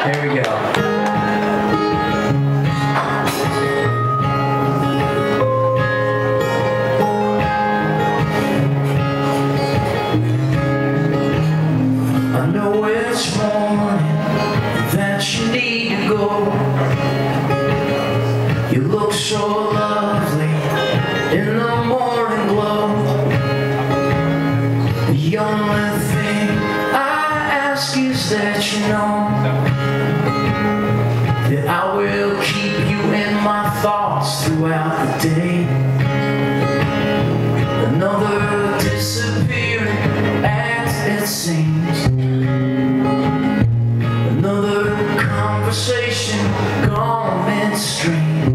Here we go. I know it's morning that you need to go. You look so lovely in the morning glow. The only thing I ask is that you know that I will keep you in my thoughts throughout the day. Another disappearing act, it seems. Another conversation gone midstream.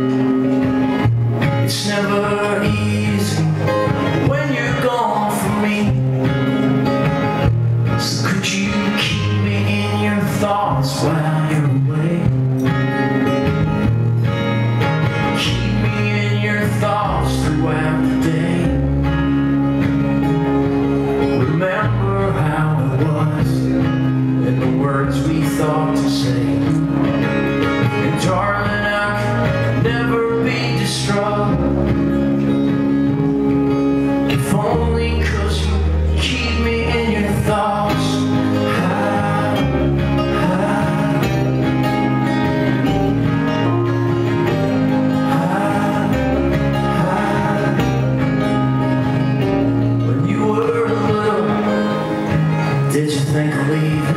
It's never easy when you're gone from me. So could you keep me in your thoughts while you're away? Keep me in your thoughts throughout the day. Remember how it was and the words we thought to say. And darling, I can never be distraught, if only 'cause you keep me in your thoughts. When you were little, did you think of leaving?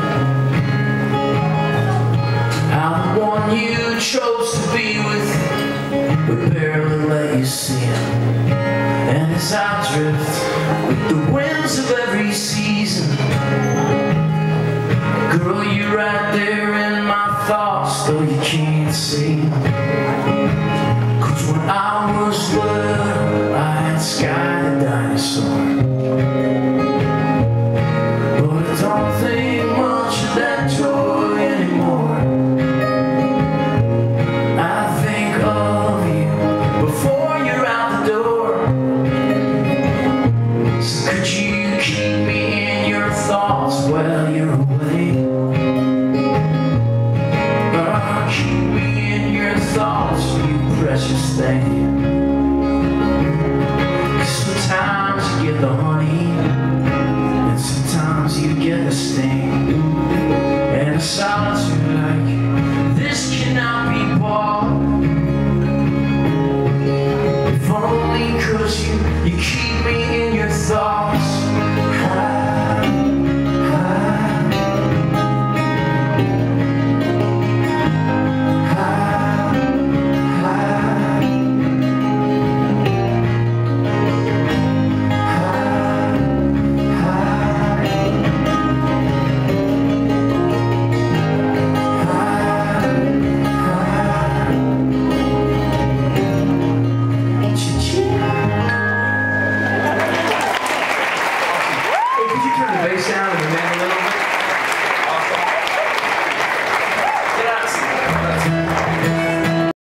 I'm the one you chose to be with, but barely let you see him. And as I drift with the winds of every season, girl, you're right there in my thoughts, though you can't see. 'Cause when I was little, I had skied a dinosaur.